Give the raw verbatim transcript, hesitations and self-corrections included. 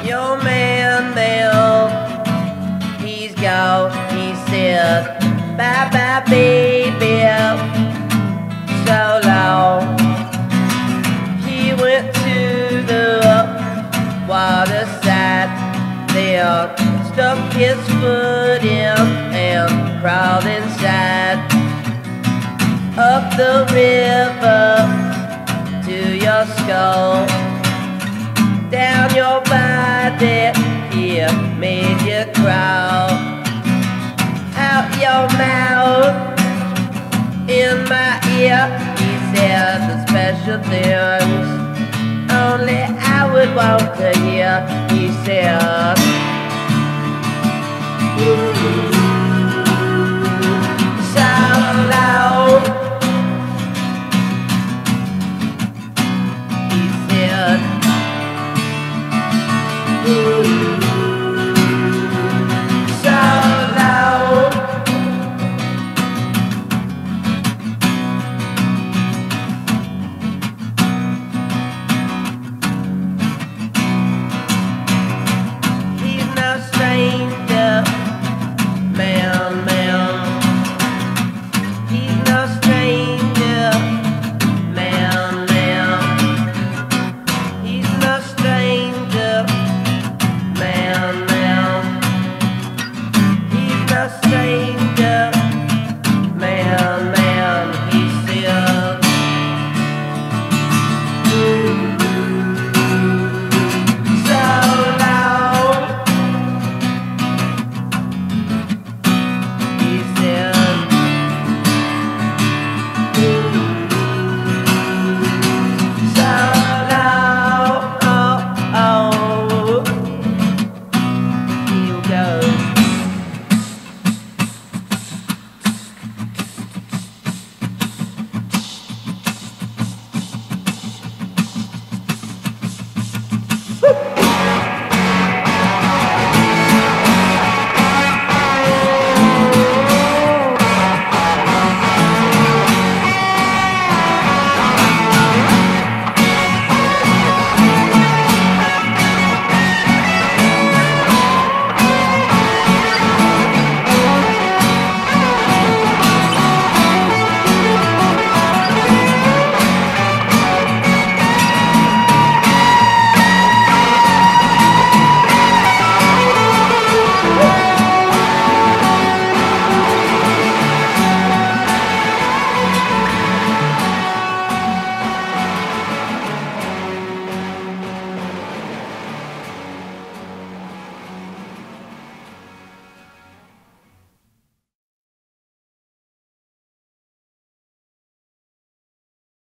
Your man there, he's gone, he said, bye bye baby, so long. He went to the waterside there, stuck his foot in and crawled inside. Up the river to your skull, down your body, here made you crawl. Out your mouth, in my ear, he said the special things only I would want to hear. He said, ooh.